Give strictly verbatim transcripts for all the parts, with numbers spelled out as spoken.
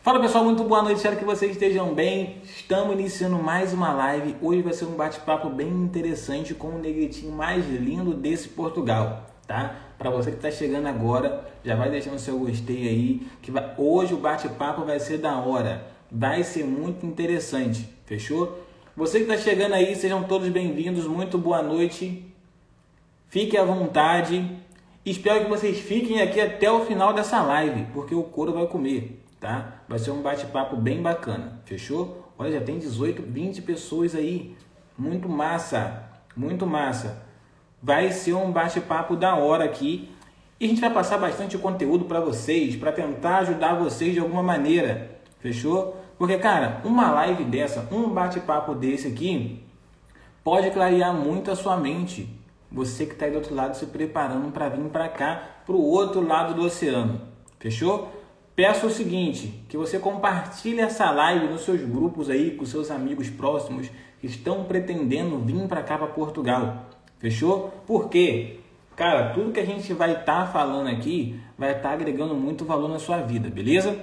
Fala pessoal, muito boa noite, espero que vocês estejam bem. Estamos iniciando mais uma live. Hoje vai ser um bate-papo bem interessante com o negritinho mais lindo desse Portugal, tá? Para você que está chegando agora, já vai deixando seu gostei aí, que vai... hoje o bate-papo vai ser da hora, vai ser muito interessante, fechou? Você que está chegando aí, sejam todos bem-vindos, muito boa noite, fique à vontade. Espero que vocês fiquem aqui até o final dessa live, porque o couro vai comer, tá? Vai ser um bate-papo bem bacana, fechou? Olha, já tem dezoito, vinte pessoas aí, muito massa, muito massa. Vai ser um bate-papo da hora aqui e a gente vai passar bastante conteúdo para vocês, para tentar ajudar vocês de alguma maneira, fechou? Porque, cara, uma live dessa, um bate-papo desse aqui, pode clarear muito a sua mente. Você que está aí do outro lado se preparando para vir para cá, para o outro lado do oceano, fechou? Peço o seguinte, que você compartilhe essa live nos seus grupos aí, com seus amigos próximos que estão pretendendo vir para cá, para Portugal, fechou? Por quê? Cara, tudo que a gente vai estar tá falando aqui vai estar tá agregando muito valor na sua vida, beleza?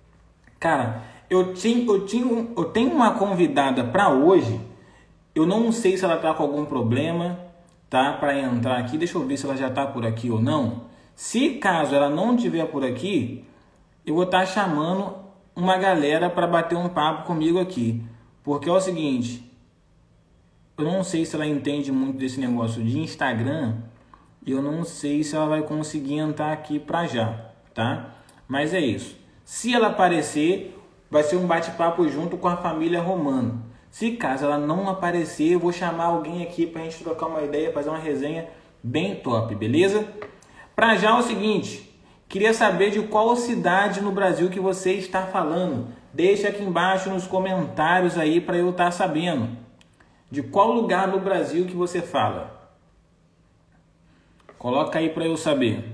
Cara, eu, tinha, eu, tinha, eu tenho uma convidada para hoje, eu não sei se ela está com algum problema, tá? Para entrar aqui, deixa eu ver se ela já está por aqui ou não. Se caso ela não estiver por aqui, eu vou estar chamando uma galera para bater um papo comigo aqui. Porque é o seguinte, eu não sei se ela entende muito desse negócio de Instagram, e eu não sei se ela vai conseguir entrar aqui para já, tá? Mas é isso. Se ela aparecer, vai ser um bate-papo junto com a família Romano. Se caso ela não aparecer, eu vou chamar alguém aqui para a gente trocar uma ideia, fazer uma resenha bem top, beleza? Para já é o seguinte, queria saber de qual cidade no Brasil que você está falando. Deixa aqui embaixo nos comentários aí para eu estar sabendo. De qual lugar no Brasil que você fala? Coloca aí para eu saber.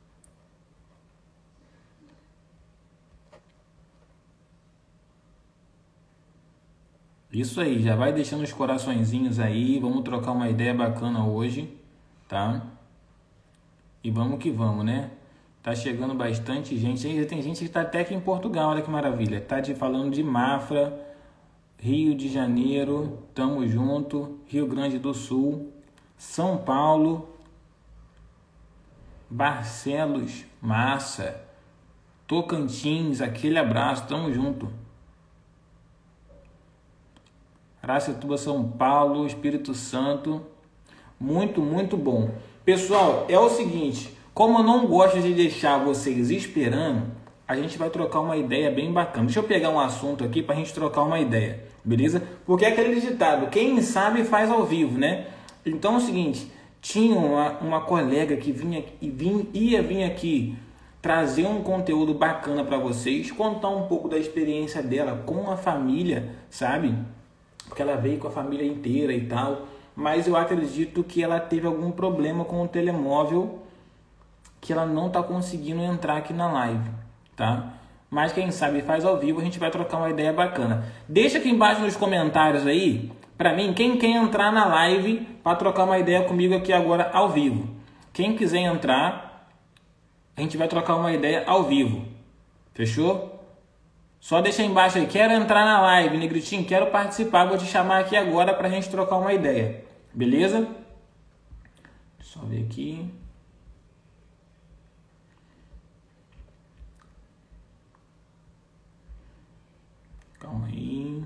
Isso aí, já vai deixando os coraçõezinhos aí, vamos trocar uma ideia bacana hoje, tá? E vamos que vamos, né? Tá chegando bastante gente, aí tem gente que tá até aqui em Portugal, olha que maravilha. Tá de, falando de Mafra, Rio de Janeiro, tamo junto, Rio Grande do Sul, São Paulo, Barcelos, massa, Tocantins, aquele abraço, tamo junto. Araçatuba, São Paulo, Espírito Santo, muito, muito bom. Pessoal, é o seguinte, como eu não gosto de deixar vocês esperando, a gente vai trocar uma ideia bem bacana. Deixa eu pegar um assunto aqui para a gente trocar uma ideia, beleza? Porque é aquele ditado, quem sabe faz ao vivo, né? Então é o seguinte, tinha uma, uma colega que vinha, vinha, ia vir aqui trazer um conteúdo bacana para vocês, contar um pouco da experiência dela com a família, sabe? Porque ela veio com a família inteira e tal, mas eu acredito que ela teve algum problema com o telemóvel, que ela não está conseguindo entrar aqui na live, tá? Mas quem sabe faz ao vivo, a gente vai trocar uma ideia bacana. Deixa aqui embaixo nos comentários aí, para mim, quem quer entrar na live para trocar uma ideia comigo aqui agora ao vivo. Quem quiser entrar, a gente vai trocar uma ideia ao vivo, fechou? Só deixa aí embaixo aí, quero entrar na live, negritinho, quero participar, vou te chamar aqui agora pra gente trocar uma ideia, beleza? Deixa eu ver aqui. Calma aí.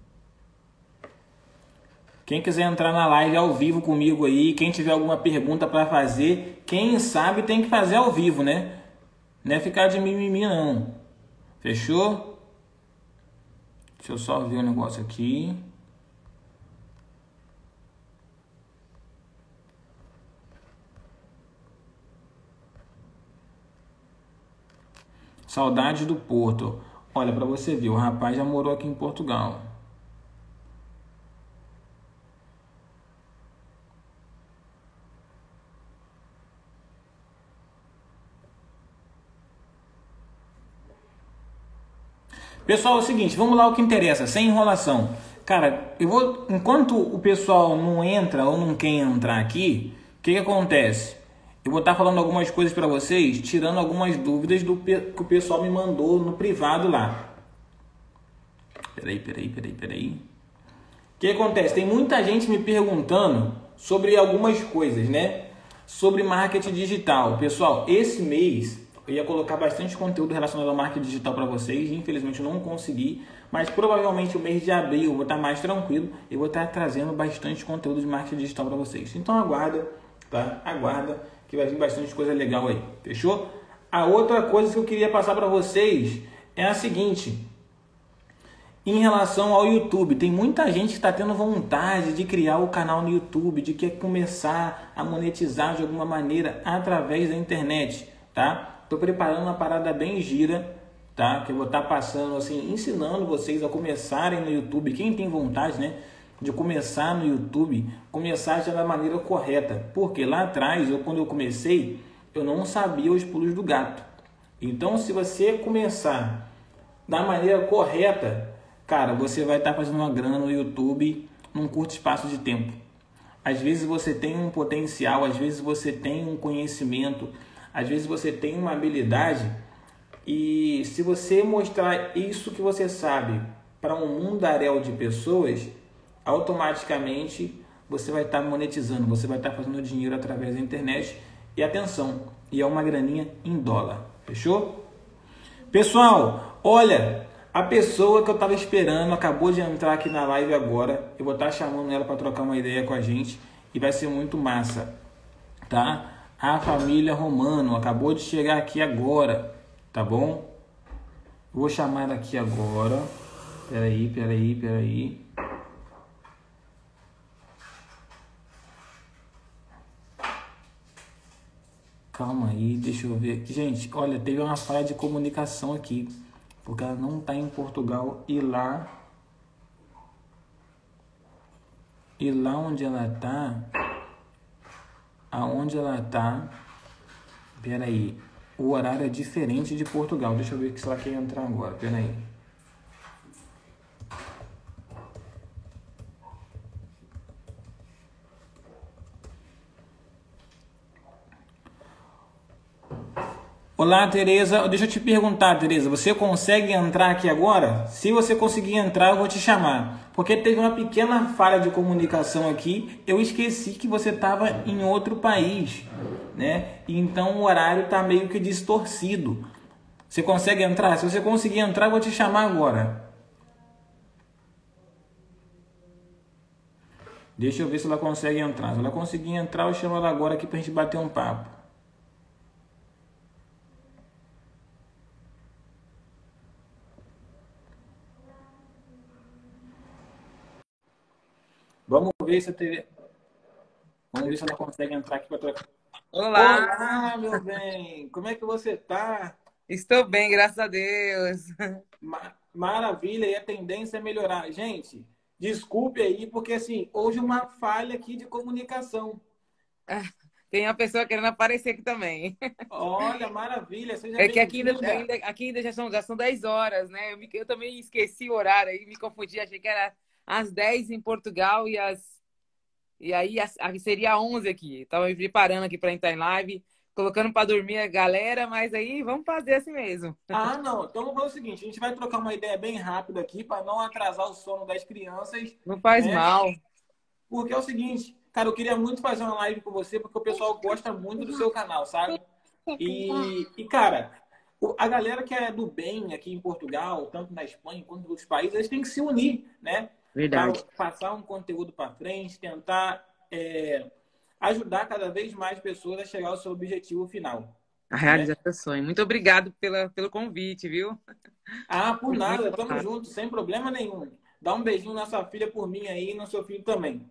Quem quiser entrar na live ao vivo comigo aí, quem tiver alguma pergunta pra fazer, quem sabe tem que fazer ao vivo, né? Não é ficar de mimimi não, fechou? Deixa eu só ver um negócio aqui. Saudade do Porto. Olha, para você ver, o rapaz já morou aqui em Portugal. Pessoal, é o seguinte, vamos lá o que interessa, sem enrolação. Cara, eu vou, enquanto o pessoal não entra ou não quer entrar aqui, o que que acontece? Eu vou estar falando algumas coisas para vocês, tirando algumas dúvidas do que o pessoal me mandou no privado lá, Peraí, peraí, peraí, peraí. O que acontece? Tem muita gente me perguntando sobre algumas coisas, né? Sobre marketing digital. Pessoal, esse mês eu ia colocar bastante conteúdo relacionado ao marketing digital para vocês. Infelizmente eu não consegui, mas provavelmente o mês de abril eu vou estar mais tranquilo. Eu vou estar trazendo bastante conteúdo de marketing digital para vocês. Então aguarda, tá? Aguarda que vai vir bastante coisa legal aí. Fechou? A outra coisa que eu queria passar para vocês é a seguinte. Em relação ao YouTube, tem muita gente que está tendo vontade de criar o canal no YouTube, de quer começar a monetizar de alguma maneira através da internet, tá? Estou preparando uma parada bem gira, tá? Que eu vou estar passando, assim, ensinando vocês a começarem no YouTube. Quem tem vontade, né, de começar no YouTube, começar já da maneira correta. Porque lá atrás, eu, quando eu comecei, eu não sabia os pulos do gato. Então, se você começar da maneira correta, cara, você vai estar fazendo uma grana no YouTube num curto espaço de tempo. Às vezes você tem um potencial, às vezes você tem um conhecimento, às vezes você tem uma habilidade, e se você mostrar isso que você sabe para um mundaréu de pessoas, automaticamente você vai estar monetizando, você vai estar fazendo dinheiro através da internet. E atenção, e é uma graninha em dólar. Fechou? Pessoal, olha, a pessoa que eu estava esperando acabou de entrar aqui na live agora. Eu vou estar chamando ela para trocar uma ideia com a gente e vai ser muito massa, tá? A família Romano acabou de chegar aqui agora, tá bom? Vou chamar ela aqui agora. Peraí, peraí, peraí. Calma aí, deixa eu ver aqui. Gente, olha, teve uma falha de comunicação aqui, porque ela não está em Portugal e lá... E lá onde ela tá, aonde ela tá, pera aí, o horário é diferente de Portugal. Deixa eu ver se ela quer entrar agora, pera aí. Olá, Tereza. Deixa eu te perguntar, Tereza, você consegue entrar aqui agora? Se você conseguir entrar, eu vou te chamar. Porque teve uma pequena falha de comunicação aqui. Eu esqueci que você estava em outro país, né? Então o horário está meio que distorcido. Você consegue entrar? Se você conseguir entrar, eu vou te chamar agora. Deixa eu ver se ela consegue entrar. Se ela conseguir entrar, eu chamo ela agora aqui para a gente bater um papo. Vamos ver se a T V... Vamos ver se ela consegue entrar aqui para trocar. Olá! Olá, meu bem! Como é que você tá? Estou bem, graças a Deus. Ma- Maravilha, e a tendência é melhorar. Gente, desculpe aí, porque assim, houve uma falha aqui de comunicação. Tem uma pessoa querendo aparecer aqui também. Olha, maravilha, seja É que aqui ainda, bem-vinda. ainda, aqui ainda já são, já são dez horas, né? Eu, me- eu também esqueci o horário aí, me confundi, achei que era às dez em Portugal e, as, e aí as, aqui seria onze aqui. Estava me preparando aqui para entrar em live, colocando para dormir a galera, mas aí vamos fazer assim mesmo. Ah, não, então vamos fazer o seguinte, a gente vai trocar uma ideia bem rápida aqui para não atrasar o sono das crianças, Não faz né? mal. Porque é o seguinte, cara, eu queria muito fazer uma live com você, porque o pessoal gosta muito do seu canal, sabe? E, e cara, o- a galera que é do bem aqui em Portugal, tanto na Espanha quanto em outros países, eles têm que se unir, né? Para Verdade. passar um conteúdo para frente, tentar é, ajudar cada vez mais pessoas a chegar ao seu objetivo final, A né? realização do sonho. Muito obrigado pela, pelo convite, viu? Ah, por Muito, muito nada, tamo honrado. junto, sem problema nenhum. Dá um beijinho na sua filha por mim aí e no seu filho também.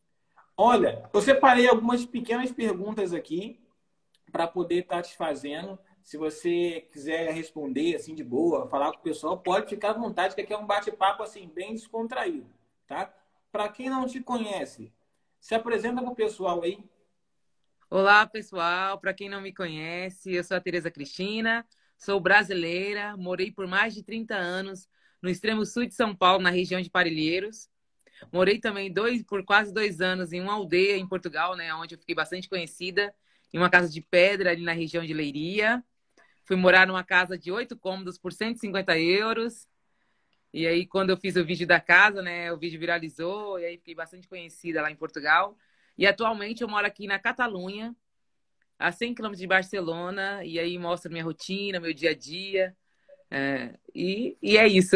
Olha, eu separei algumas pequenas perguntas aqui para poder estar te fazendo. Se você quiser responder assim de boa, falar com o pessoal, pode ficar à vontade, que aqui é um bate-papo assim bem descontraído, tá? Para quem não te conhece, se apresenta para o pessoal aí. Olá, pessoal. Para quem não me conhece, eu sou a Tereza Cristina, sou brasileira, morei por mais de trinta anos no extremo sul de São Paulo, na região de Parelheiros. Morei também dois, por quase dois anos em uma aldeia em Portugal, né, onde eu fiquei bastante conhecida, em uma casa de pedra ali na região de Leiria. Fui morar numa casa de oito cômodos por cento e cinquenta euros. E aí, quando eu fiz o vídeo da casa, né, o vídeo viralizou, e aí fiquei bastante conhecida lá em Portugal. E atualmente eu moro aqui na Catalunha, a cem quilômetros de Barcelona, e aí mostra minha rotina, meu dia a dia. É, e, e é isso.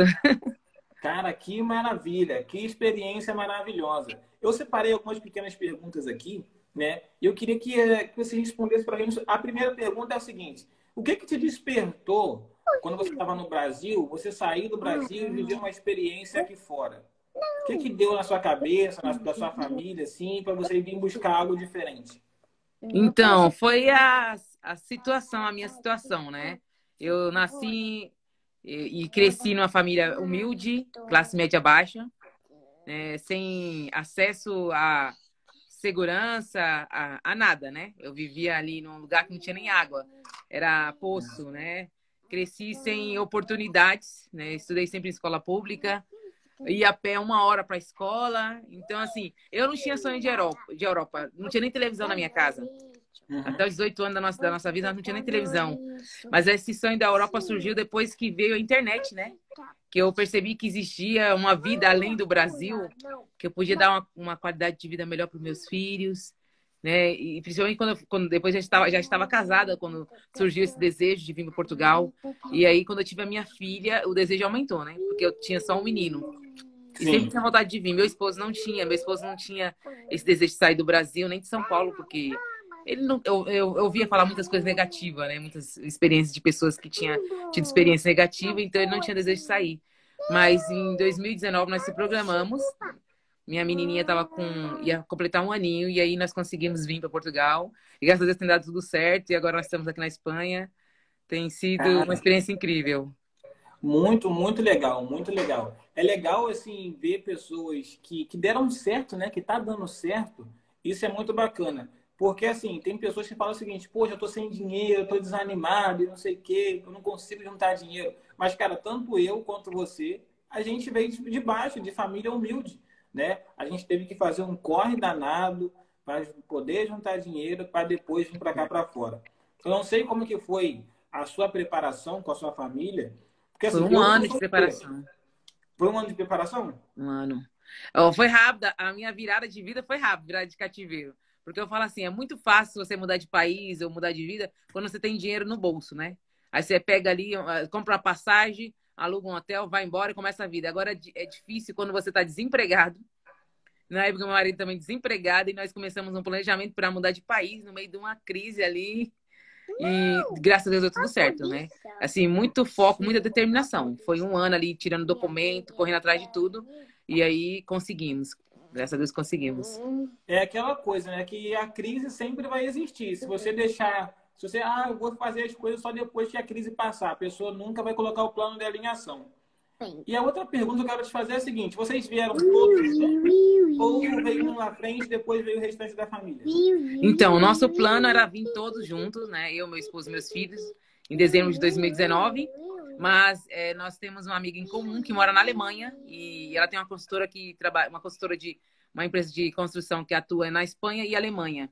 Cara, que maravilha, que experiência maravilhosa. Eu separei algumas pequenas perguntas aqui, né? E eu queria que, eh, que você respondesse para mim. A primeira pergunta é a seguinte: o que que te despertou quando você estava no Brasil, você saiu do Brasil e viveu uma experiência aqui fora? O que que deu na sua cabeça, na da sua família, assim, para você vir buscar algo diferente? Então, foi a, a situação, a minha situação, né? Eu nasci e, e cresci numa família humilde, classe média baixa, né? Sem acesso a segurança, a, a nada, né? Eu vivia ali num lugar que não tinha nem água, era poço, né? Cresci sem oportunidades, né? Estudei sempre em escola pública, ia a pé uma hora para a escola. Então, assim, eu não tinha sonho de Europa, de Europa, não tinha nem televisão na minha casa. Até Uhum. os dezoito anos da nossa, da nossa vida, nós não tinha nem televisão. Mas esse sonho da Europa surgiu depois que veio a internet, né? Que eu percebi que existia uma vida além do Brasil, que eu podia dar uma, uma qualidade de vida melhor para os meus filhos, né? E principalmente quando, eu- quando depois já estava, já estava casada, quando surgiu esse desejo de vir para Portugal. E aí, quando eu tive a minha filha, o desejo aumentou, né? Porque eu tinha só um menino. E sempre Sim, tinha vontade de vir. Meu esposo não tinha. Meu esposo não tinha esse desejo de sair do Brasil, nem de São Paulo, porque ele não, eu, eu, eu ouvia falar muitas coisas negativas, né? Muitas experiências de pessoas que tinham tido experiência negativa, então ele não tinha desejo de sair. Mas em dois mil e dezenove nós se programamos. Minha menininha estava com ia completar um aninho e aí nós conseguimos vir para Portugal. E graças a Deus tem dado tudo certo e agora nós estamos aqui na Espanha. Tem sido uma cara. experiência incrível. Muito, muito legal, muito legal. É legal, assim, ver pessoas que, que deram certo, né? Que tá dando certo. Isso é muito bacana. Porque, assim, tem pessoas que falam o seguinte: poxa, eu tô sem dinheiro, eu tô desanimado e não sei o quê, eu não consigo juntar dinheiro. Mas, cara, tanto eu quanto você, a gente veio de de baixo, de família humilde, né? A gente teve que fazer um corre danado para poder juntar dinheiro para depois vir para cá para fora. Eu não sei como que foi a sua preparação com a sua família, porque Foi assim, um eu sou ano de solteiro. preparação. Foi um ano de preparação? Um ano. Ó, foi rápida. A minha virada de vida foi rápida, virada de cativeiro. Porque eu falo assim, é muito fácil você mudar de país ou mudar de vida quando você tem dinheiro no bolso, né? Aí você pega ali, eh, compra uma passagem, aluga um hotel, vai embora e começa a vida. Agora é di- é difícil quando você está desempregado. Na época, meu marido também desempregado e nós começamos um planejamento para mudar de país no meio de uma crise ali. E graças a Deus deu tudo certo, né? Assim, muito foco, muita determinação. Foi um ano ali tirando documento, correndo atrás de tudo. E aí conseguimos. Graças a Deus conseguimos. É aquela coisa, né? Que a crise sempre vai existir. Se você deixar, se você, ah, eu vou fazer as coisas só depois que a crise passar, a pessoa nunca vai colocar o plano dela em ação. E a outra pergunta que eu quero te fazer é a seguinte: vocês vieram todos juntos ou veio um na frente, depois veio o restante da família? Então, o nosso plano era vir todos juntos, né? Eu, meu esposo e meus filhos, em dezembro de dois mil e dezenove. Mas é, nós temos uma amiga em comum que mora na Alemanha e ela tem uma consultora que trabalha, uma consultora de uma empresa de construção que atua na Espanha e Alemanha.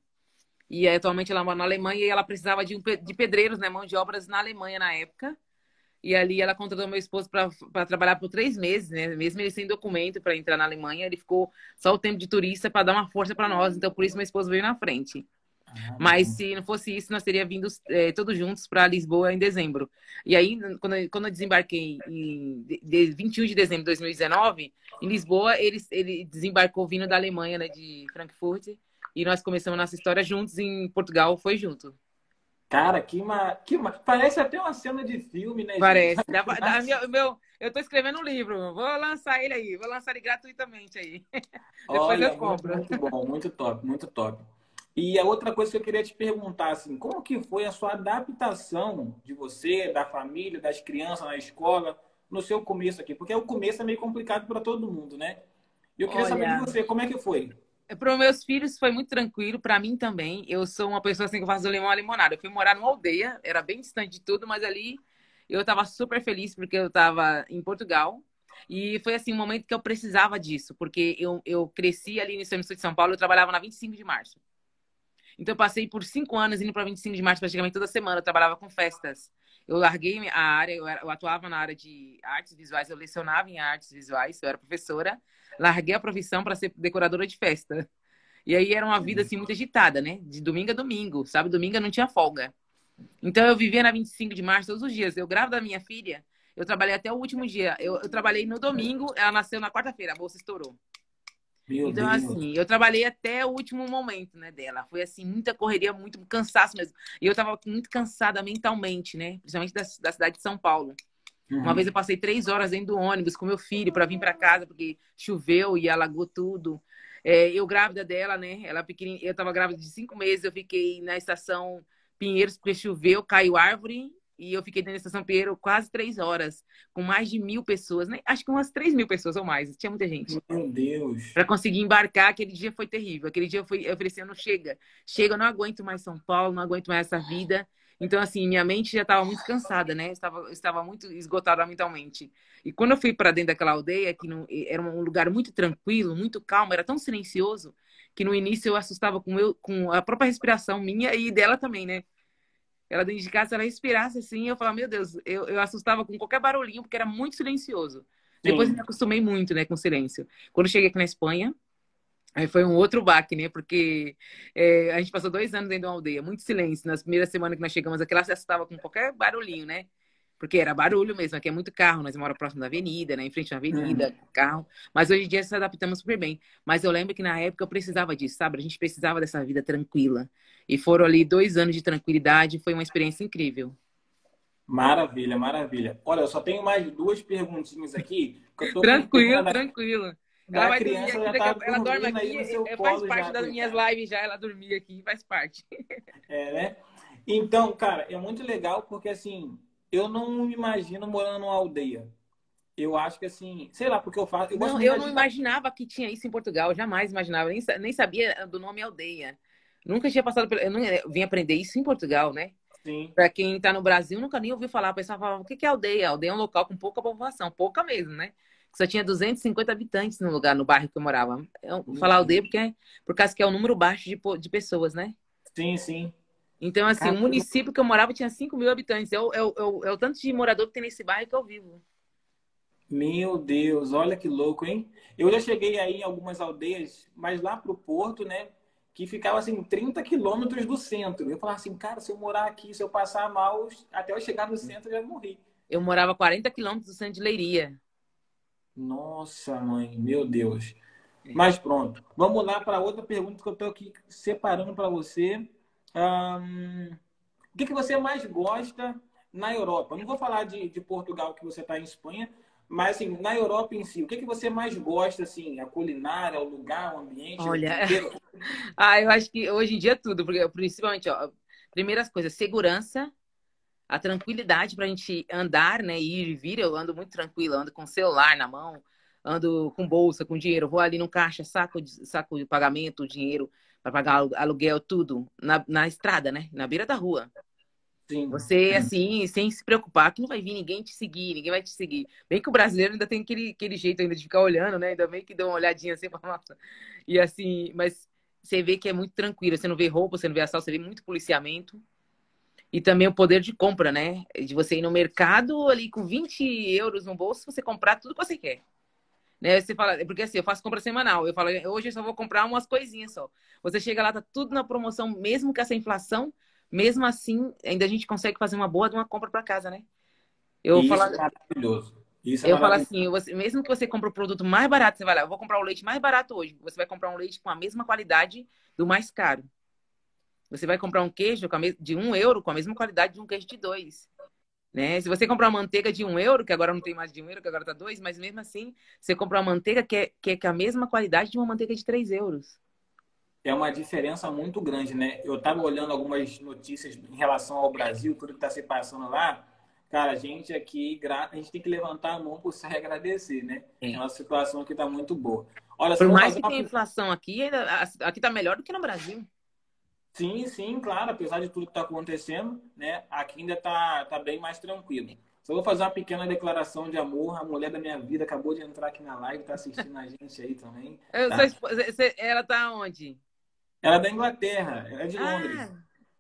E atualmente ela mora na Alemanha e ela precisava de, um, de pedreiros, né, mão de obras na Alemanha na época. E ali ela contratou meu esposo para trabalhar por três meses, né? Mesmo ele sem documento para entrar na Alemanha, ele ficou só o tempo de turista para dar uma força para nós. Então, por isso, meu esposo veio na frente. Ah, Mas bom. se não fosse isso, nós teríamos vindo é, todos juntos para Lisboa em dezembro. E aí, quando eu, quando eu desembarquei em de, de vinte e um de dezembro de dois mil e dezenove, em Lisboa, ele, ele desembarcou vindo da Alemanha, né, de Frankfurt, e nós começamos nossa história juntos em Portugal, foi junto. Cara, que, ma... que ma... parece até uma cena de filme, né, gente? Parece. Dá, dá, meu, meu, eu tô escrevendo um livro, vou lançar ele aí, vou lançar ele gratuitamente aí. Depois eu Olha, muito, compro. muito bom, muito top, muito top. E a outra coisa que eu queria te perguntar, assim, como que foi a sua adaptação de você, da família, das crianças na escola, no seu começo aqui? Porque o começo é meio complicado para todo mundo, né? E eu queria saber de Olha, você, como é que foi? para os meus filhos foi muito tranquilo, para mim também. Eu sou uma pessoa assim que eu faço limão à limonada. Eu fui morar numa aldeia, era bem distante de tudo, mas ali eu estava super feliz porque eu estava em Portugal. E foi assim um momento que eu precisava disso, porque eu, eu cresci ali no centro de São Paulo, eu trabalhava na vinte e cinco de março. Então eu passei por cinco anos indo para vinte e cinco de março praticamente toda semana, eu trabalhava com festas. Eu larguei a área, eu, era, eu atuava na área de artes visuais, eu lecionava em artes visuais, eu era professora. Larguei a profissão para ser decoradora de festa. E aí era uma vida assim muito agitada, né? De domingo a domingo, sabe? Domingo eu não tinha folga. Então eu vivia na vinte e cinco de março todos os dias. Eu grávida da minha filha, eu trabalhei até o último dia. Eu, eu trabalhei no domingo, ela nasceu na quarta-feira, a bolsa estourou. Meu Então, Deus. assim, eu trabalhei até o último momento, né, dela. Foi, assim, muita correria, muito cansaço mesmo. E eu tava muito cansada mentalmente, né? Principalmente da, da cidade de São Paulo. Uma vez Uhum. eu passei três horas dentro do ônibus com meu filho para vir para casa, porque choveu e alagou tudo. É, eu grávida dela, né? Ela pequenininha, eu tava grávida de cinco meses, eu fiquei na estação Pinheiros porque choveu, caiu árvore e eu fiquei dentro da estação Pinheiro quase três horas, com mais de mil pessoas, né? Acho que umas três mil pessoas ou mais, tinha muita gente. Meu Deus. Para conseguir embarcar, aquele dia foi terrível. Aquele dia eu, fui, eu falei assim, não chega. Chega, eu não aguento mais São Paulo, não aguento mais essa vida. Então, assim, minha mente já estava muito cansada, né? Eu estava, eu estava muito esgotada mentalmente. E quando eu fui para dentro daquela aldeia, que não, era um lugar muito tranquilo, muito calmo, era tão silencioso, que no início eu assustava com, eu, com a própria respiração minha e dela também, né? Ela dentro de casa, se ela respirasse assim, eu falava, meu Deus, eu, eu assustava com qualquer barulhinho, porque era muito silencioso. Depois eu me Sim. acostumei muito, né, com silêncio. Quando eu cheguei aqui na Espanha, aí foi um outro baque, né? Porque é, a gente passou dois anos dentro de uma aldeia, muito silêncio. Nas primeiras semanas que nós chegamos aqui, ela se assustava com qualquer barulhinho, né? Porque era barulho mesmo, aqui é muito carro, nós moramos próximo da avenida, né? Em frente à avenida, Uhum. carro. Mas hoje em dia se adaptamos super bem. Mas eu lembro que na época eu precisava disso, sabe? A gente precisava dessa vida tranquila. E foram ali dois anos de tranquilidade, foi uma experiência incrível. Maravilha, maravilha. Olha, eu só tenho mais duas perguntinhas aqui, que eu tô com pena Tranquilo, da, tranquilo. Ela da vai dormir criança aqui, já daqui tá a... ela dorme dormindo aí aqui, no seu é- faz colo parte já, das minhas coitada. lives já, ela dormir aqui, faz parte. É, né? Então, cara, é muito legal porque assim, eu não me imagino morando numa aldeia. Eu acho que assim, sei lá, porque eu faço, eu gosto Não, muito eu da não agitação. imaginava que tinha isso em Portugal, jamais imaginava, nem, sa- nem sabia do nome aldeia. Nunca tinha passado por. Eu, não, eu vim aprender isso em Portugal, né? Sim. Para quem está no Brasil, nunca nem ouviu falar. O pessoal falava, o que que é aldeia? Aldeia é um local com pouca população, pouca mesmo, né? Só tinha duzentos e cinquenta habitantes no lugar, no bairro que eu morava. Eu vou Meu falar aldeia Deus. porque é, por causa que é o número baixo de, po- de pessoas, né? Sim, sim. Então, assim, o Caramba. município que eu morava tinha cinco mil habitantes. É o, é, o, é o é o tanto de morador que tem nesse bairro que eu vivo. Meu Deus, olha que louco, hein? Eu já cheguei aí em algumas aldeias, mas lá pro Porto, né? Que ficava assim, trinta quilômetros do centro. Eu falava assim, cara, se eu morar aqui, se eu passar mal, até eu chegar no centro, eu já morri. Eu morava a quarenta quilômetros do centro de Leiria. Nossa, mãe, meu Deus. É. Mas pronto, vamos lá para outra pergunta que eu estou aqui separando para você. Ahn, o que que você mais gosta na Europa? Não vou falar de, de Portugal, que você está em Espanha, mas assim, na Europa em si, o que que você mais gosta, assim, a culinária, o lugar, o ambiente, o Olha, tempero? ah, eu acho que hoje em dia é tudo, porque principalmente, ó, primeiras coisas, segurança, a tranquilidade para a gente andar, né, ir e vir. Eu ando muito tranquila, ando com o celular na mão, ando com bolsa, com dinheiro, vou ali no caixa, saco de, saco de pagamento, dinheiro para pagar alu- aluguel, tudo na, na estrada, né, na beira da rua. Sim. Você, assim, sem se preocupar, que não vai vir ninguém te seguir, ninguém vai te seguir. Bem que o brasileiro ainda tem aquele, aquele jeito ainda de ficar olhando, né? Ainda bem que dá uma olhadinha assim, fala, nossa. E assim, mas você vê que é muito tranquilo. Você não vê roupa, você não vê assalto, você vê muito policiamento. E também o poder de compra, né? De você ir no mercado ali com vinte euros no bolso, você comprar tudo que você quer. Né? Você fala, porque assim, eu faço compra semanal. Eu falo, hoje eu só vou comprar umas coisinhas só. Você chega lá, tá tudo na promoção, mesmo com essa inflação, mesmo assim, ainda a gente consegue fazer uma boa de uma compra para casa, né? Eu E falo, isso é maravilhoso. Isso é eu falo maravilhoso. assim, você, mesmo que você compre o produto mais barato, você vai lá, eu vou comprar o leite mais barato hoje. Você vai comprar um leite com a mesma qualidade do mais caro. Você vai comprar um queijo com a me- de um euro com a mesma qualidade de um queijo de dois. Né? Se você comprar uma manteiga de um euro, que agora não tem mais de um euro, que agora tá dois, mas mesmo assim, você compra uma manteiga que é, que é com a mesma qualidade de uma manteiga de três euros. É uma diferença muito grande, né? Eu estava olhando algumas notícias em relação ao Brasil, tudo que está se passando lá. Cara, a gente aqui, gra- a gente tem que levantar a mão por se agradecer, né? É É. uma situação que está muito boa. Olha, só Por vou mais fazer que uma. tenha inflação aqui, ainda- aqui tá melhor do que no Brasil. Sim, sim, claro, apesar de tudo que está acontecendo, né? Aqui ainda está tá bem mais tranquilo. Só vou fazer uma pequena declaração de amor. A mulher da minha vida acabou de entrar aqui na live, está assistindo a gente aí também, Eu sou tá? esposa- você- ela tá onde? Ela é da Inglaterra, ela é de Ah, Londres.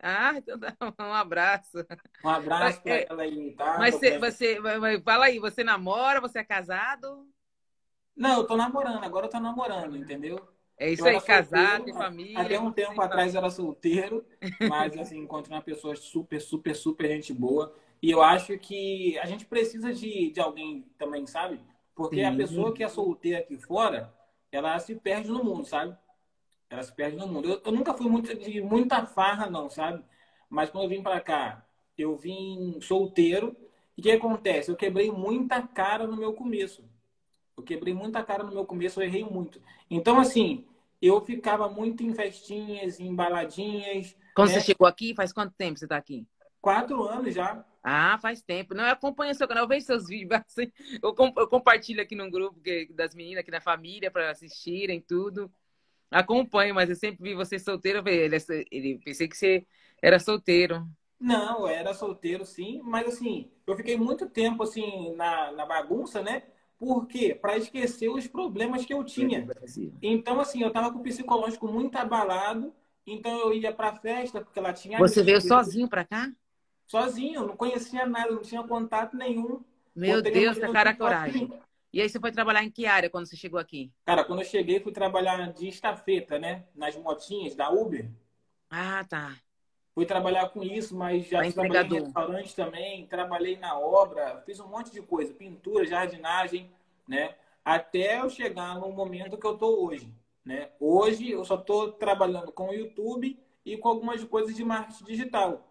Ah, então tá bom, um abraço. Um Mas, abraço para é, ela aí, tá? mas Tô você, bem. você, mas- mas fala aí, você namora, você é casado? Não, eu tô namorando, agora eu tô namorando, entendeu? É isso Eu aí, era casado, solteiro, tem a- até família, um gosto tempo de atrás eu família. era solteiro, mas assim, encontrei uma pessoa super, super, super gente boa. E eu acho que a gente precisa de, de alguém também, sabe? Porque a pessoa Sim. que é solteira aqui fora, ela se perde no mundo, sabe? Ela se perde no mundo. Eu, eu nunca fui muito de muita farra, não, sabe? Mas quando eu vim pra cá, eu vim solteiro. E o que acontece? Eu quebrei muita cara no meu começo. Eu quebrei muita cara no meu começo, eu errei muito. Então, assim, eu ficava muito em festinhas, em baladinhas, Quando você né? chegou aqui, faz quanto tempo você está aqui? Quatro anos já. Ah, faz tempo. Não, eu acompanho seu canal, eu vejo seus vídeos. Assim, eu, com- eu compartilho aqui no grupo que- das meninas aqui na família para assistirem tudo. Acompanho, mas eu sempre vi você solteiro. Eu falei, Ele, é so- ele, pensei que você era solteiro. Não, eu era solteiro, sim, mas assim, eu fiquei muito tempo assim na, na bagunça, né? Por quê? Para esquecer os problemas que eu É do tinha. Brasil. Então, assim, eu tava com o psicológico muito abalado, então eu ia pra festa, porque ela tinha Você veio amigos, sozinho para cá? sozinho, não conhecia nada, não tinha contato nenhum. Meu Botei minha Deus, que mochila cara a tudo pra coragem. E aí você foi trabalhar em que área quando você chegou aqui? Cara, quando eu cheguei, fui trabalhar de estafeta, né? Nas motinhas da Uber. Ah, tá. Fui trabalhar com isso, mas já Para trabalhei em entregador. restaurante também, trabalhei na obra, fiz um monte de coisa, pintura, jardinagem, né? Até eu chegar no momento que eu tô hoje, né? Hoje eu só tô trabalhando com o YouTube e com algumas coisas de marketing digital,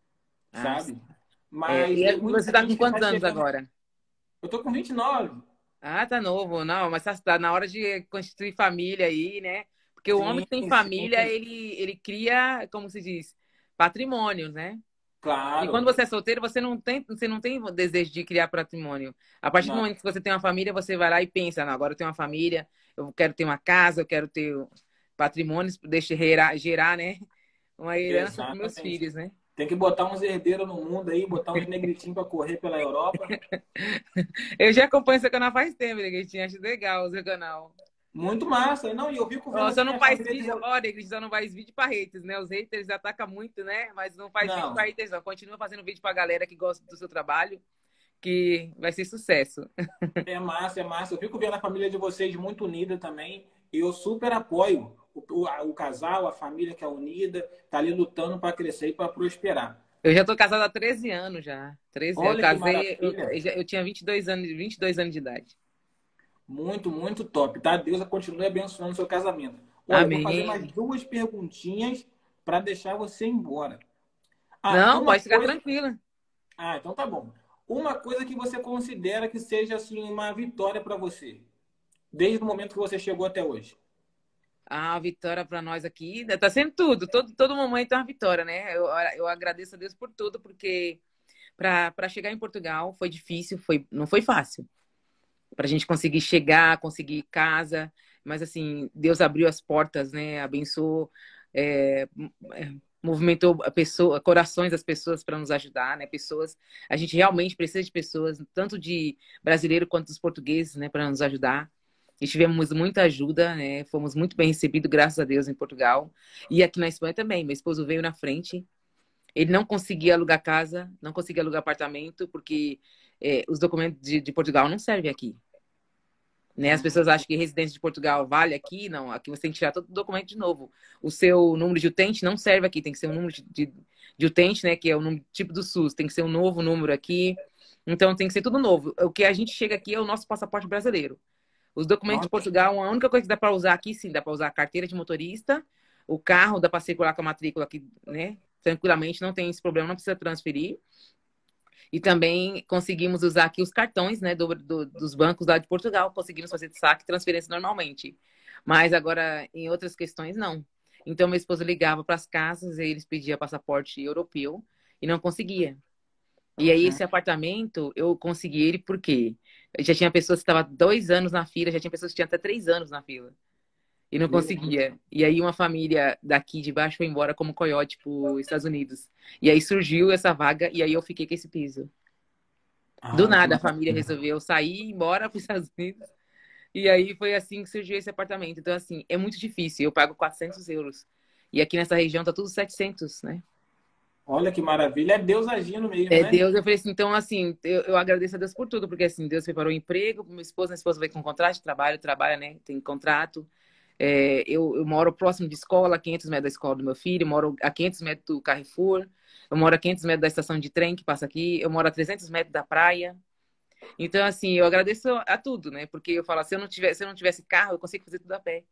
Ah, sabe? é, Mas e tem e você muita está com gente que tá quantos anos chegando. agora? Eu tô com vinte e nove. Ah, tá novo, não, mas tá, tá na hora de constituir família aí, né? Porque o homem Sim, que tem família, sim, ele, ele cria, como se diz, patrimônios, né? E quando claro. você é solteiro, você não tem, você não tem desejo de criar patrimônio. A partir do Não, momento que você tem uma família, você vai lá e pensa, não, agora eu tenho uma família, eu quero ter uma casa, eu quero ter patrimônios, deixa gerar, gerar, né? Uma herança para meus exatamente. filhos, né? Tem que botar uns herdeiros no mundo aí, botar uns negritinhos para correr pela Europa. Eu já acompanho seu canal faz tempo, Neguetinho, acho legal o seu canal. Muito massa. Não, e eu fico vendo Ó, só assim não a faz família de. vídeo, ó, Negrito, só não faz vídeo pra haters, né? Os haters atacam muito, né? Mas não faz vídeo pra Não, haters, não. Continua fazendo vídeo pra galera que gosta do seu trabalho, que vai ser sucesso. é massa, é massa. Eu fico vendo a família de vocês muito unida também. E eu super apoio o, o, a- o casal, a família que é unida, tá ali lutando para crescer e para prosperar. Eu já tô casada há treze anos já. treze anos. Eu Olha que casei, eu, maravilha. eu já- eu tinha vinte e dois anos, vinte e dois anos de idade. Muito, muito top, tá? Deus continue abençoando o seu casamento. Olha, eu vou fazer mais Amém. duas perguntinhas para deixar você embora. Ah, Não, uma pode ficar coisa. tranquila. Ah, então tá bom. Uma coisa que você considera que seja assim uma vitória para você, desde o momento que você chegou até hoje. A vitória para nós aqui tá sendo tudo. Todo, todo momento é uma vitória, né? Eu, eu agradeço a Deus por tudo, porque para chegar em Portugal foi difícil, foi, não foi fácil. Para a gente conseguir chegar, conseguir casa. Mas, assim, Deus abriu as portas, né? Abençoou, é, é, movimentou a pessoa, corações das pessoas para nos ajudar, né? Pessoas, a gente realmente precisa de pessoas, tanto de brasileiro quanto dos portugueses, né? Para nos ajudar. E tivemos muita ajuda, né? Fomos muito bem recebidos, graças a Deus, em Portugal. E aqui na Espanha também. Meu esposo veio na frente. Ele não conseguia alugar casa, não conseguia alugar apartamento, porque é, os documentos de, de Portugal não servem aqui. Né? As pessoas acham que residência de Portugal vale aqui, não. Aqui você tem que tirar todo o documento de novo. O seu número de utente não serve aqui, tem que ser um número de, de, de utente, né? Que é o número tipo do SUS, tem que ser um novo número aqui. Então tem que ser tudo novo. O que a gente chega aqui é o nosso passaporte brasileiro. Os documentos de Nossa, Portugal, a única coisa que dá para usar aqui, sim, dá para usar a carteira de motorista, o carro, dá para circular com a matrícula aqui, né? Tranquilamente, não tem esse problema, não precisa transferir. E também conseguimos usar aqui os cartões, né, do, do, dos bancos lá de Portugal. Conseguimos fazer saque e transferência normalmente. Mas agora, em outras questões, não. Então, meu esposo ligava para as casas e eles pediam passaporte europeu e não conseguia. E aí, uhum. esse apartamento, eu consegui ele porque já tinha pessoas que estavam dois anos na fila, já tinha pessoas que tinham até três anos na fila. E não Meu Deus. conseguia. E aí uma família daqui de baixo foi embora como coiote para os Estados Unidos. E aí surgiu essa vaga e aí eu fiquei com esse piso. Do Ah, que nada a família maravilha. resolveu sair e ir embora para os Estados Unidos. E aí foi assim que surgiu esse apartamento. Então, assim, é muito difícil. Eu pago quatrocentos euros. E aqui nessa região tá tudo setecentos, né? Olha que maravilha. É Deus agindo mesmo, É né? Deus, eu falei assim, então assim, eu, eu agradeço a Deus por tudo, porque assim, Deus preparou um emprego para minha esposa, minha esposa veio com contrato de trabalho, trabalha, né, tem contrato. É, eu, eu moro próximo de escola, a quinhentos metros da escola do meu filho, eu moro a quinhentos metros do Carrefour, eu moro a quinhentos metros da estação de trem que passa aqui, eu moro a trezentos metros da praia. Então, assim, eu agradeço a tudo, né? Porque eu falo, se eu não tivesse, se eu não tivesse carro, eu consigo fazer tudo a pé,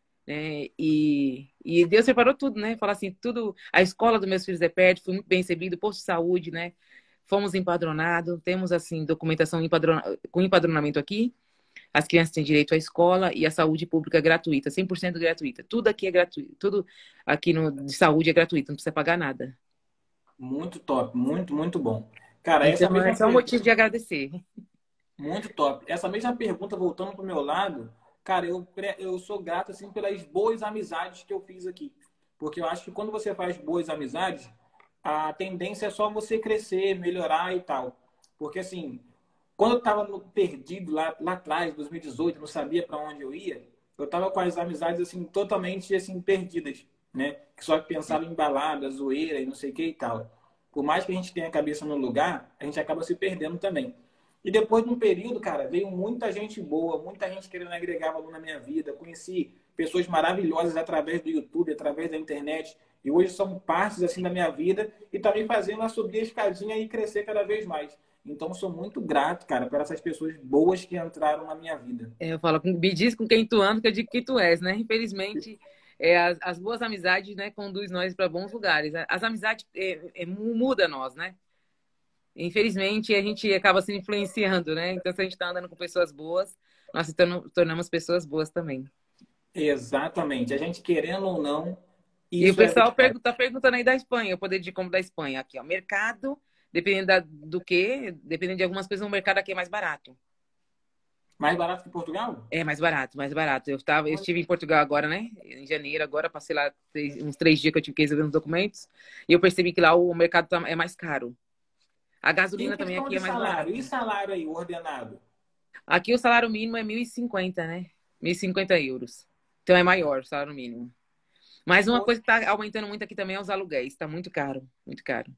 né? E, e Deus preparou tudo, né? Fala assim, tudo. A escola dos meus filhos é perto, fui muito bem recebido, posto de saúde, né? Fomos empadronados, temos, assim, documentação empadrona, com empadronamento aqui. As crianças têm direito à escola e a saúde pública gratuita, cem por cento gratuita. Tudo aqui é gratuito, tudo aqui no, de saúde é gratuito, não precisa pagar nada. Muito top, muito, muito bom. Cara, essa Então, é mesma só um motivo pergunta, de agradecer. muito top. Essa mesma pergunta, voltando pro meu lado, cara, eu, pre- eu sou grato, assim, pelas boas amizades que eu fiz aqui. Porque eu acho que quando você faz boas amizades, a tendência é só você crescer, melhorar e tal. Porque, assim, quando eu estava perdido lá, lá atrás, dois mil e dezoito, não sabia para onde eu ia, eu estava com as amizades assim totalmente assim perdidas, né? Que só pensavam em balada, zoeira e não sei o que e tal. Por mais que a gente tenha a cabeça no lugar, a gente acaba se perdendo também. E depois de um período, cara, veio muita gente boa, muita gente querendo agregar valor na minha vida. Conheci pessoas maravilhosas através do YouTube, através da internet. E hoje são partes assim da minha vida e também fazendo ela subir a escadinha e crescer cada vez mais. Então, sou muito grato, cara, por essas pessoas boas que entraram na minha vida. É, eu falo, me diz com quem tu anda, que eu digo que tu és, né? Infelizmente, é, as, as boas amizades, né, conduz nós para bons lugares. As amizades é, é, muda nós, né? Infelizmente, a gente acaba se influenciando, né? Então, se a gente está andando com pessoas boas, nós se tornam- tornamos pessoas boas também. Exatamente. A gente querendo ou não, E o isso é pessoal verdade. pergunta, tá perguntando aí da Espanha, o poder de compra da Espanha. Aqui, ó, mercado, dependendo da, do que, dependendo de algumas coisas, o mercado aqui é mais barato. Mais barato que Portugal? É mais barato, mais barato. Eu tava, eu estive em Portugal agora, né? Em janeiro, agora passei lá três- uns três dias que eu tive que resolver uns documentos. E eu percebi que lá o mercado tá- é mais caro. A Em gasolina também questão aqui de é mais salário, barata. e salário aí, ordenado? Aqui o salário mínimo é mil e cinquenta, né? Mil e cinquenta euros. Então é maior o salário mínimo. Mas uma Pô, coisa que tá aumentando muito aqui também é os aluguéis. Tá muito caro, muito caro.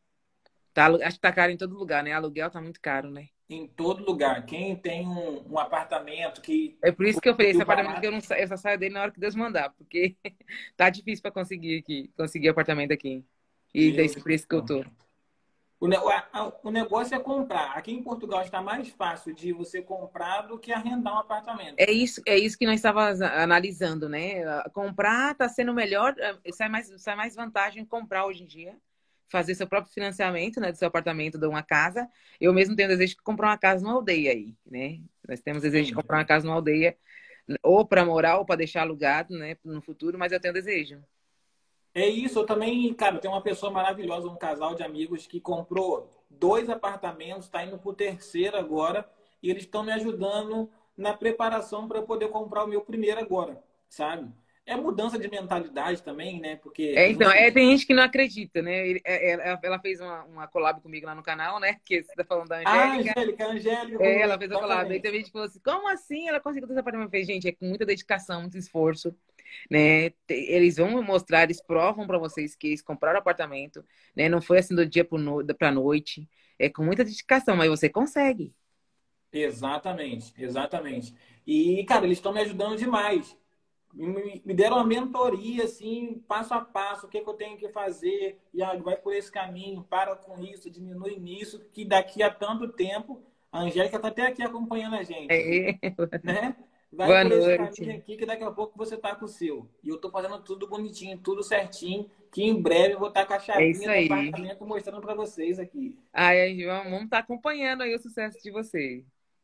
Tá, alu- acho que tá caro em todo lugar, né? Aluguel tá muito caro, né? em todo lugar. Quem tem um, um apartamento que É por isso que eu falei, esse conseguiu apartamento que pagar, eu não sa- eu só saio dele na hora que Deus mandar, porque tá difícil para conseguir aqui, conseguir apartamento aqui. E meu desse Deus preço que do eu céu. tô. O, ne- a- a- o negócio é comprar. Aqui em Portugal está mais fácil de você comprar do que arrendar um apartamento. É isso, é isso que nós estávamos analisando, né? Comprar tá sendo melhor, eh, sai mais, sai mais vantagem comprar hoje em dia, fazer seu próprio financiamento, né, do seu apartamento, de uma casa. Eu mesmo tenho desejo de comprar uma casa numa aldeia aí, né? Nós temos desejo de Sim. comprar uma casa numa aldeia, ou para morar ou para deixar alugado, né, no futuro, mas eu tenho desejo. É isso, eu também, cara, tem uma pessoa maravilhosa, um casal de amigos que comprou dois apartamentos, está indo para o terceiro agora, e eles estão me ajudando na preparação para eu poder comprar o meu primeiro agora, sabe? É mudança de mentalidade também, né? Porque É, a então, gente. é, tem gente que não acredita, né? Ele- é- é- Ela fez uma, uma collab comigo lá no canal, né? Que você tá falando da Ah, Angélica. Angélica, a Angélica, É, como- ela fez a collab. Aí exatamente. teve gente que falou assim, como assim ela conseguiu ter esse apartamento? Eu falei, gente, é com muita dedicação, muito esforço, né? Te- Eles vão mostrar, eles provam para vocês que eles compraram o apartamento, né? Não foi assim do dia pro no, pra noite. É com muita dedicação, mas você consegue. Exatamente, exatamente. E, cara, eles estão me ajudando demais. Me, me deram uma mentoria, assim, passo a passo, o que, que eu tenho que fazer, e ah, vai por esse caminho, para com isso, diminui nisso, que daqui a tanto tempo, a Angélica está até aqui acompanhando a gente, É. né? Vai Boa por esse caminho noite. aqui, que daqui a pouco você está com o seu. E eu estou fazendo tudo bonitinho, tudo certinho, que em breve eu vou estar com a É chavinha isso do aí. apartamento mostrando para vocês aqui. Aí, vamos estar acompanhando aí o sucesso de você.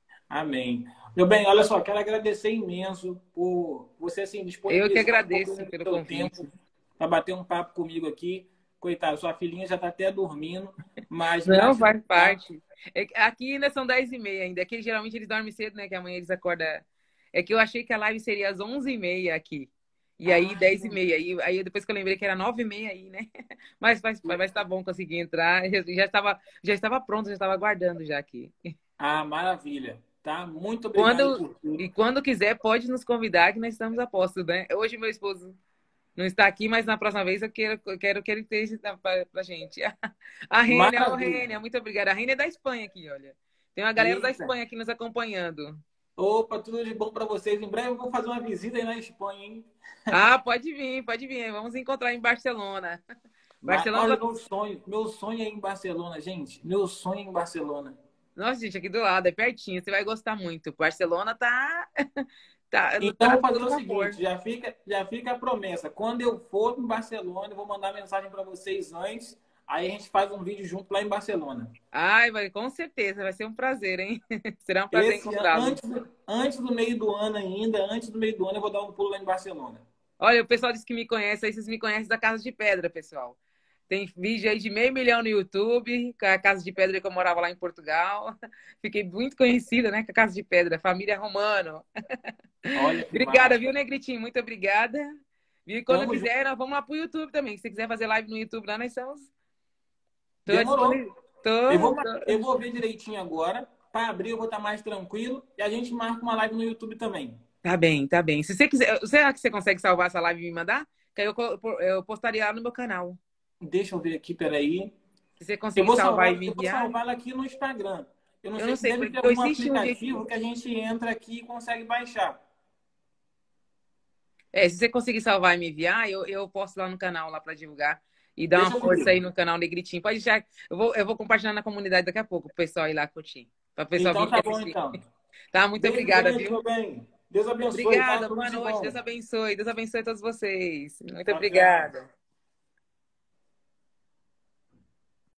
Amém. Meu bem, olha só, quero agradecer imenso por você assim, Eu que disponibilizar um agradeço pouquinho do pelo seu tempo convite. para bater um papo comigo aqui. Coitado, sua filhinha já está até dormindo, mas Não, gratidão, faz tá? parte. É que aqui ainda são dez e meia ainda. Aqui geralmente eles dormem cedo, né? Que amanhã eles acordam. É que eu achei que a live seria às onze e meia aqui. E aí, Ah, dez e meia. E aí, depois que eu lembrei que era nove e meia aí, né? Mas, mas, mas tá bom conseguir entrar. Já, já estava, já estava pronto, já estava aguardando já aqui. ah, maravilha, tá? Muito obrigado Quando, por e tudo. quando quiser, pode nos convidar que nós estamos a posto, né? Hoje meu esposo não está aqui, mas na próxima vez eu quero, eu quero que ele esteja para a gente. A Rênia, ô Maravilha. Rênia, muito obrigada. A Rênia é da Espanha aqui, olha. Tem uma galera da Eita. Espanha aqui nos acompanhando. Opa, tudo de bom para vocês. Em breve eu vou fazer uma visita aí na Espanha, hein? Ah, pode vir, pode vir. Vamos encontrar em Barcelona. Mas, olha, Barcelona. meu sonho, meu sonho é em Barcelona, gente. Meu sonho é em Barcelona. Nossa, gente, aqui do lado, é pertinho. Você vai gostar muito. Barcelona tá, tá, Então, tá vou fazer todo o vapor. seguinte, já fica, já fica a promessa. Quando eu for em Barcelona, eu vou mandar mensagem para vocês antes. Aí a gente faz um vídeo junto lá em Barcelona. Ai, vai, com certeza, vai ser um prazer, hein? Será um prazer Esse ano, encontrá-lo. antes, do- antes do meio do ano ainda, antes do meio do ano, eu vou dar um pulo lá em Barcelona. Olha, o pessoal disse que me conhece, aí vocês me conhecem da Casa de Pedra, pessoal. Tem vídeo aí de meio milhão no YouTube, com a Casa de Pedra que eu morava lá em Portugal. Fiquei muito conhecida, né, com a Casa de Pedra, família Romano. Olha que Obrigada, viu, massa. Negritinho? Muito obrigada. Viu? E quando eu Tamo junto. fizer, nós vamos lá pro YouTube também. Se você quiser fazer live no YouTube lá, nós estamos. Tô Demorou. disponível. Eu Tô, vou, tô. eu vou ver direitinho agora. Para abrir, eu vou estar mais tranquilo. E a gente marca uma live no YouTube também. Tá bem, tá bem. Se você quiser, será que você consegue salvar essa live e me mandar? Que aí eu, co- eu postaria lá no meu canal. Deixa eu ver aqui, peraí. Se você Eu conseguir vou salvar salvar, e me eu vou explicar. salvar ela aqui no Instagram. Eu não Eu sei não se sei, deve porque ter algum existe um jeito. aplicativo que a gente entra aqui e consegue baixar. É, se você conseguir salvar e me enviar, eu, eu posto lá no canal lá para divulgar e dar uma Deixa força aí comigo. no canal Negritinho. Pode deixar. Eu vou, eu vou compartilhar na comunidade daqui a pouco, o pessoal ir lá curtir. Para o pessoal Então vir me tá bom, assistir. então. Tá? Muito Beijo obrigada, grande, viu? meu bem. Deus abençoe, tá? Obrigada, Tudo boa de noite. Deus bom. abençoe. Deus abençoe a todos vocês. Muito Tchau, tchau. obrigada.